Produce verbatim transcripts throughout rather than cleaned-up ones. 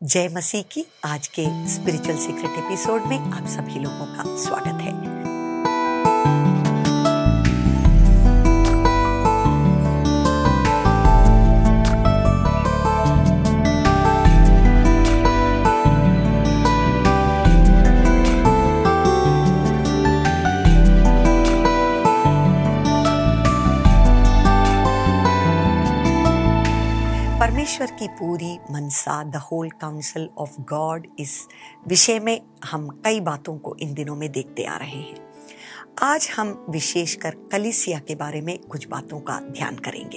जय मसीह की आज के स्पिरिचुअल सीक्रेट एपिसोड में आप सभी लोगों का स्वागत है। परमेश्वर की पूरी मनसा, the whole council of God, इस विषय में हम कई बातों को इन दिनों में देखते आ रहे हैं। आज हम विशेषकर कलीसिया के बारे में कुछ बातों का ध्यान करेंगे।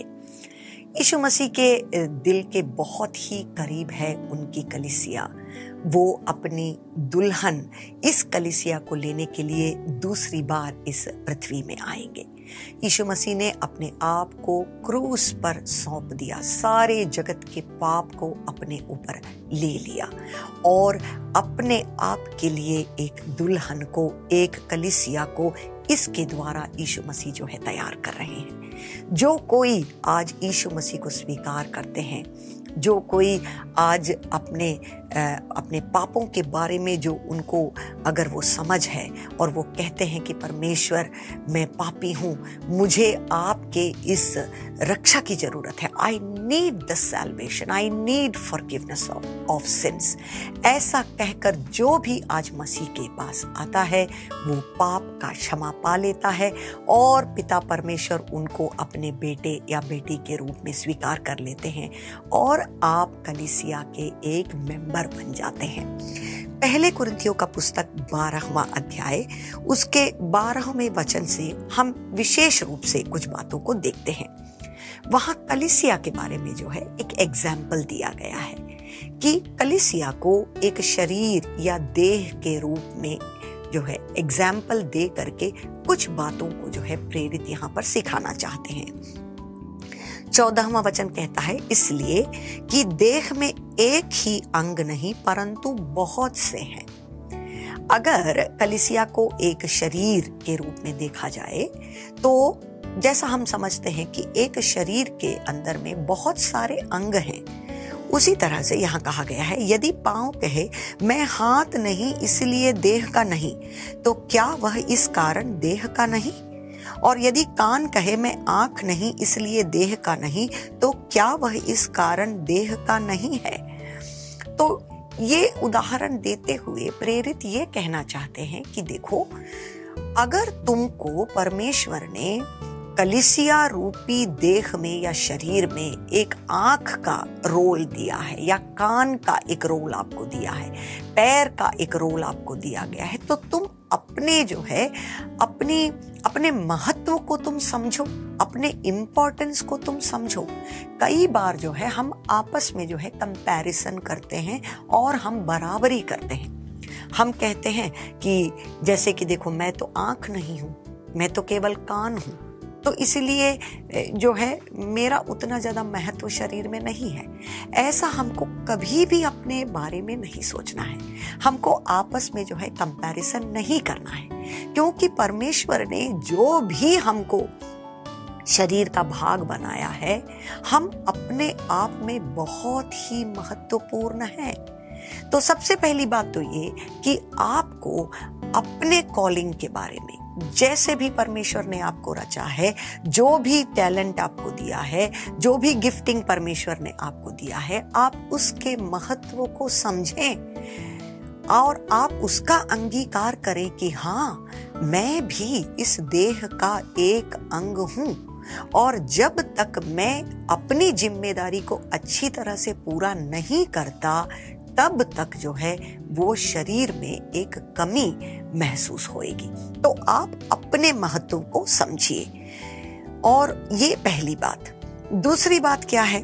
यीशु मसीह के दिल के बहुत ही करीब है उनकी कलीसिया। वो अपनी दुल्हन इस कलीसिया को लेने के लिए दूसरी बार इस पृथ्वी में आएंगे। यीशु मसीह ने अपने आप को क्रूस पर सौंप दिया, सारे जगत के पाप को अपने ऊपर ले लिया और अपने आप के लिए एक दुल्हन को, एक कलीसिया को इसके द्वारा यीशु मसीह जो है तैयार कर रहे हैं। जो कोई आज यीशु मसीह को स्वीकार करते हैं, जो कोई आज अपने अपने पापों के बारे में जो उनको अगर वो समझ है और वो कहते हैं कि परमेश्वर मैं पापी हूँ, मुझे आपके इस रक्षा की जरूरत है, I need the salvation, I need forgiveness of sins, ऐसा कहकर जो भी आज मसीह के पास आता है वो पाप का क्षमा पा लेता है और पिता परमेश्वर उनको अपने बेटे या बेटी के रूप में स्वीकार कर लेते हैं और आप कलीसिया के एक मेंबर बन जाते हैं। पहले कुरिन्थियों का पुस्तक बारहवां अध्याय उसके बारहवें वचन से हम विशेष रूप से कुछ बातों को देखते हैं। वहां कलीसिया के बारे में जो है एक एग्जाम्पल दिया गया है कि कलीसिया को एक शरीर या देह के रूप में जो है एग्जाम्पल दे करके कुछ बातों को जो है प्रेरित यहाँ पर सिखाना चाहते हैं। चौदहवां वचन कहता है, इसलिए कि देह में एक ही अंग नहीं परंतु बहुत से हैं। अगर कलीसिया को एक शरीर के रूप में देखा जाए तो जैसा हम समझते हैं कि एक शरीर के अंदर में बहुत सारे अंग हैं, उसी तरह से यहाँ कहा गया है, यदि पांव कहे मैं हाथ नहीं इसलिए देह का नहीं, तो क्या वह इस कारण देह का नहीं? और यदि कान कहे मैं आंख नहीं इसलिए देह का नहीं, तो क्या वह इस कारण देह का नहीं है? तो ये उदाहरण देते हुए प्रेरित ये कहना चाहते हैं कि देखो, अगर तुमको परमेश्वर ने कलीसिया रूपी देह में या शरीर में एक आंख का रोल दिया है या कान का एक रोल आपको दिया है, पैर का एक रोल आपको दिया गया है, तो तुम अपने जो है अपनी अपने महत्व को तुम समझो, अपने इम्पोर्टेंस को तुम समझो। कई बार जो है हम आपस में जो है कंपैरिजन करते हैं और हम बराबरी करते हैं। हम कहते हैं कि जैसे कि देखो, मैं तो आंख नहीं हूं, मैं तो केवल कान हूं, तो इसलिए जो है मेरा उतना ज्यादा महत्व शरीर में नहीं है। ऐसा हमको कभी भी अपने बारे में नहीं सोचना है। हमको आपस में जो है कंपैरिजन नहीं करना है, क्योंकि परमेश्वर ने जो भी हमको शरीर का भाग बनाया है, हम अपने आप में बहुत ही महत्वपूर्ण हैं। तो सबसे पहली बात तो ये कि आपको अपने कॉलिंग के बारे में, जैसे भी परमेश्वर ने आपको रचा है, जो भी टैलेंट आपको दिया है, जो भी गिफ्टिंग परमेश्वर ने आपको दिया है, आप उसके महत्व को समझें और आप उसका अंगीकार करें कि हाँ, मैं भी इस देह का एक अंग हूं और जब तक मैं अपनी जिम्मेदारी को अच्छी तरह से पूरा नहीं करता, तब तक जो है वो शरीर में एक कमी महसूस होएगी। तो आप अपने महत्व को समझिए। और ये पहली बात। दूसरी बात क्या है?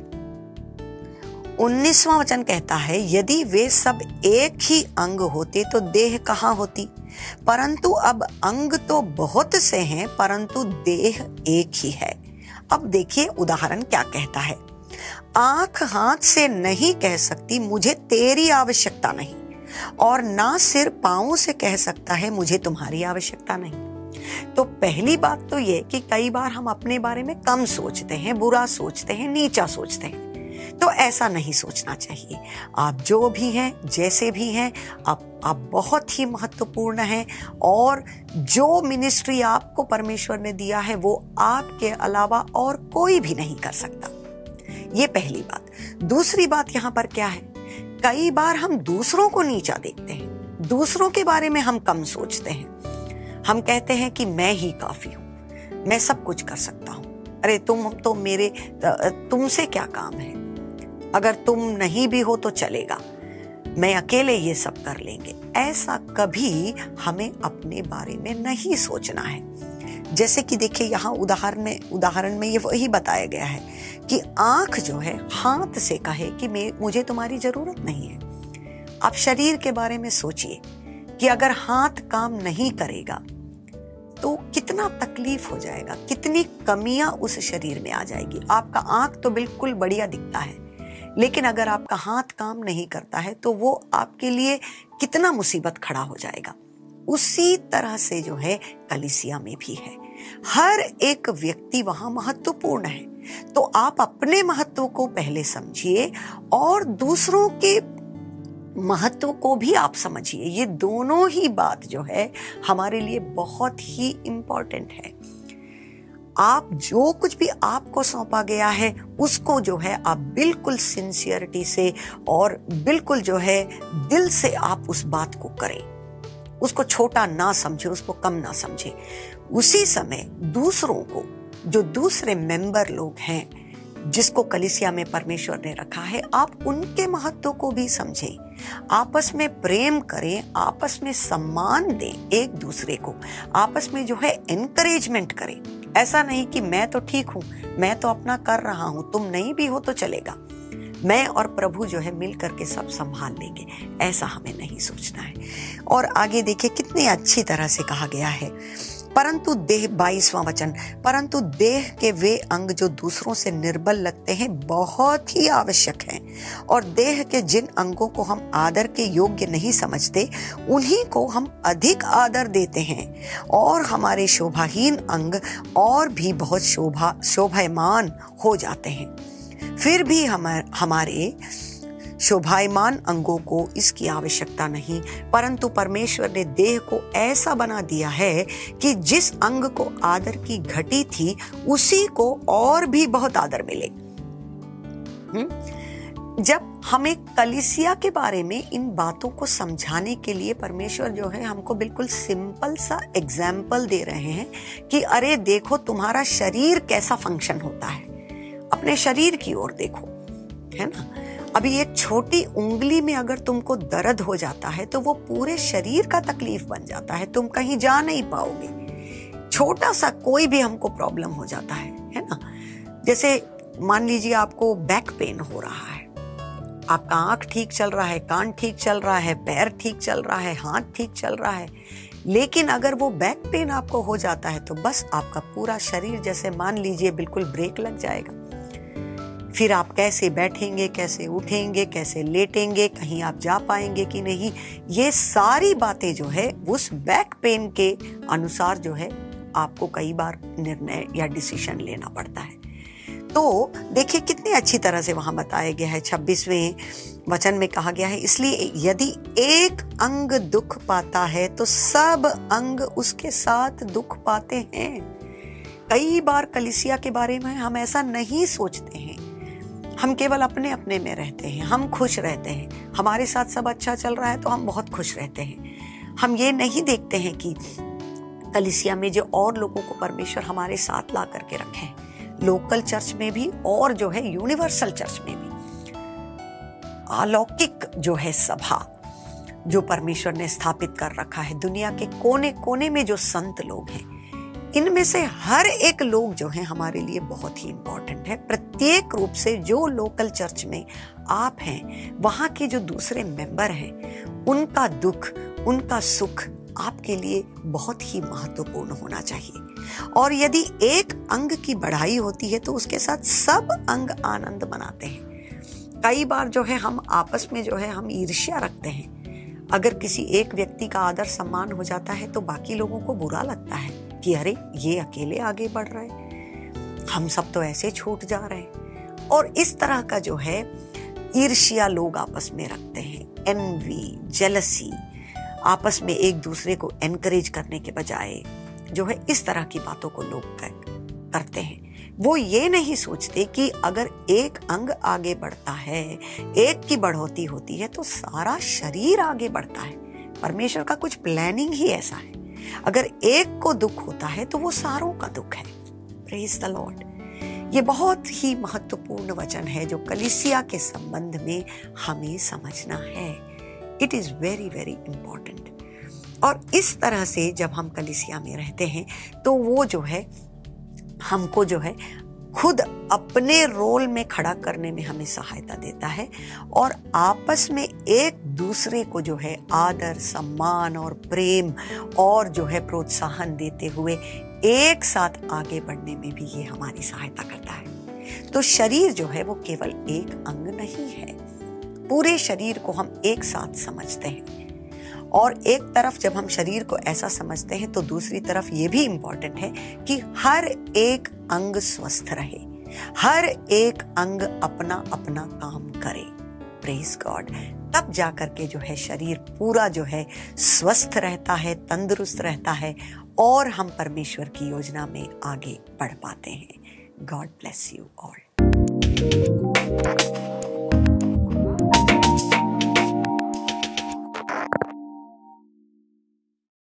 उन्नीसवां वचन कहता है, यदि वे सब एक ही अंग होते तो देह कहाँ होती? परंतु अब अंग तो बहुत से हैं परंतु देह एक ही है। अब देखिए उदाहरण क्या कहता है। आंख हाथ से नहीं कह सकती मुझे तेरी आवश्यकता नहीं, और ना सिर पांव से कह सकता है मुझे तुम्हारी आवश्यकता नहीं। तो पहली बात तो ये कि कई बार हम अपने बारे में कम सोचते हैं, बुरा सोचते हैं, नीचा सोचते हैं। तो ऐसा नहीं सोचना चाहिए। आप जो भी हैं, जैसे भी हैं, आप आप बहुत ही महत्वपूर्ण हैं और जो मिनिस्ट्री आपको परमेश्वर ने दिया है वो आपके अलावा और कोई भी नहीं कर सकता। ये पहली बात। दूसरी बात यहाँ पर क्या है, कई बार हम दूसरों को नीचा देखते हैं, दूसरों के बारे में हम कम सोचते हैं। हम कहते हैं कि मैं ही काफी हूं, मैं सब कुछ कर सकता हूं। अरे तुम तो मेरे तुमसे क्या काम है, अगर तुम नहीं भी हो तो चलेगा, मैं अकेले ये सब कर लेंगे। ऐसा कभी हमें अपने बारे में नहीं सोचना है। जैसे कि देखिए यहाँ उदाहरण में उदाहरण में ये वही बताया गया है कि आंख जो है हाथ से कहे कि मैं मुझे तुम्हारी जरूरत नहीं है। आप शरीर के बारे में सोचिए कि अगर हाथ काम नहीं करेगा तो कितना तकलीफ हो जाएगा, कितनी कमियां उस शरीर में आ जाएगी। आपका आंख तो बिल्कुल बढ़िया दिखता है, लेकिन अगर आपका हाथ काम नहीं करता है तो वो आपके लिए कितना मुसीबत खड़ा हो जाएगा। उसी तरह से जो है कलीसिया में भी है, हर एक व्यक्ति वहां महत्वपूर्ण है। तो आप अपने महत्व को पहले समझिए और दूसरों के महत्व को भी आप समझिए। ये दोनों ही बात जो है हमारे लिए बहुत ही इंपॉर्टेंट है। आप जो कुछ भी आपको सौंपा गया है उसको जो है आप बिल्कुल सिंसियरिटी से और बिल्कुल जो है दिल से आप उस बात को करें। उसको छोटा ना समझे, उसको कम ना समझे। उसी समय दूसरों को, जो दूसरे मेंबर लोग हैं जिसको कलीसिया में परमेश्वर ने रखा है, आप उनके महत्व को भी समझें। आपस में प्रेम करें, आपस में सम्मान दें एक दूसरे को, आपस में जो है एनकरेजमेंट करें। ऐसा नहीं कि मैं तो ठीक हूं, मैं तो अपना कर रहा हूं, तुम नहीं भी हो तो चलेगा, मैं और प्रभु जो है मिल करके सब संभाल लेंगे। ऐसा हमें नहीं सोचना है। और आगे देखिए कितनी अच्छी तरह से कहा गया है, परंतु देह, बाईसवां वचन, परंतु देह के वे अंग जो दूसरों से निर्बल लगते हैं बहुत ही आवश्यक हैं, और देह के जिन अंगों को हम आदर के योग्य नहीं समझते उन्हीं को हम अधिक आदर देते हैं, और हमारे शोभाहीन अंग और भी बहुत शोभा शोभायमान हो जाते हैं। फिर भी हमारे हमारे शोभायमान अंगों को इसकी आवश्यकता नहीं, परंतु परमेश्वर ने देह को ऐसा बना दिया है कि जिस अंग को आदर की घटी थी उसी को और भी बहुत आदर मिले। हुँ? जब हमें कलीसिया के बारे में इन बातों को समझाने के लिए परमेश्वर जो है हमको बिल्कुल सिंपल सा एग्जाम्पल दे रहे हैं कि अरे देखो तुम्हारा शरीर कैसा फंक्शन होता है, अपने शरीर की ओर देखो, है ना। अभी एक छोटी उंगली में अगर तुमको दर्द हो जाता है तो वो पूरे शरीर का तकलीफ बन जाता है, तुम कहीं जा नहीं पाओगे। छोटा सा कोई भी हमको प्रॉब्लम हो जाता है, है ना। जैसे मान लीजिए आपको बैक पेन हो रहा है, आपका आंख ठीक चल रहा है, कान ठीक चल रहा है, पैर ठीक चल रहा है, हाथ ठीक चल रहा है, लेकिन अगर वो बैक पेन आपको हो जाता है तो बस आपका पूरा शरीर जैसे मान लीजिए बिल्कुल ब्रेक लग जाएगा। फिर आप कैसे बैठेंगे, कैसे उठेंगे, कैसे लेटेंगे, कहीं आप जा पाएंगे कि नहीं, ये सारी बातें जो है उस बैक पेन के अनुसार जो है आपको कई बार निर्णय या डिसीजन लेना पड़ता है। तो देखिए कितनी अच्छी तरह से वहां बताया गया है। छब्बीसवें वचन में कहा गया है, इसलिए यदि एक अंग दुख पाता है तो सब अंग उसके साथ दुख पाते हैं। कई बार कलीसिया के बारे में हम ऐसा नहीं सोचते हैं, हम केवल अपने अपने में रहते हैं, हम खुश रहते हैं, हमारे साथ सब अच्छा चल रहा है तो हम बहुत खुश रहते हैं। हम ये नहीं देखते हैं कि कलीसिया में जो और लोगों को परमेश्वर हमारे साथ ला करके रखे हैं, लोकल चर्च में भी और जो है यूनिवर्सल चर्च में भी, अलौकिक जो है सभा जो परमेश्वर ने स्थापित कर रखा है, दुनिया के कोने कोने में जो संत लोग हैं, इनमें से हर एक लोग जो हैं हमारे लिए बहुत ही इंपॉर्टेंट है। प्रत्येक रूप से जो लोकल चर्च में आप हैं, वहां के जो दूसरे मेंबर हैं, उनका दुख, उनका सुख आपके लिए बहुत ही महत्वपूर्ण होना चाहिए। और यदि एक अंग की बढ़ाई होती है तो उसके साथ सब अंग आनंद मनाते हैं। कई बार जो है हम आपस में जो है हम ईर्ष्या रखते हैं। अगर किसी एक व्यक्ति का आदर सम्मान हो जाता है तो बाकी लोगों को बुरा लगता है कि अरे ये अकेले आगे बढ़ रहे हैं, हम सब तो ऐसे छूट जा रहे हैं। और इस तरह का जो है ईर्ष्या लोग आपस में रखते हैं, एनवी, जेलसी, आपस में एक दूसरे को एनकरेज करने के बजाय जो है इस तरह की बातों को लोग करते हैं। वो ये नहीं सोचते कि अगर एक अंग आगे बढ़ता है, एक की बढ़ोतरी होती है तो सारा शरीर आगे बढ़ता है। परमेश्वर का कुछ प्लानिंग ही ऐसा है। अगर एक को दुख होता है तो वो सारों का दुख है। Praise the Lord. ये बहुत ही महत्वपूर्ण वचन है जो कलीसिया के संबंध में हमें समझना है। It is very very important. और इस तरह से जब हम कलीसिया में रहते हैं तो वो जो है हमको जो है खुद अपने रोल में खड़ा करने में हमें सहायता देता है और आपस में एक दूसरे को जो है आदर, सम्मान और प्रेम और जो है प्रोत्साहन देते हुए एक साथ आगे बढ़ने में भी ये हमारी सहायता करता है। तो शरीर जो है वो केवल एक अंग नहीं है, पूरे शरीर को हम एक साथ समझते हैं। और एक तरफ जब हम शरीर को ऐसा समझते हैं तो दूसरी तरफ ये भी इम्पोर्टेंट है कि हर एक अंग स्वस्थ रहे, हर एक अंग अपना अपना काम करे। Praise God. तब जाकर के जो है शरीर पूरा जो है स्वस्थ रहता है, तंदुरुस्त रहता है और हम परमेश्वर की योजना में आगे बढ़ पाते हैं। God bless you all.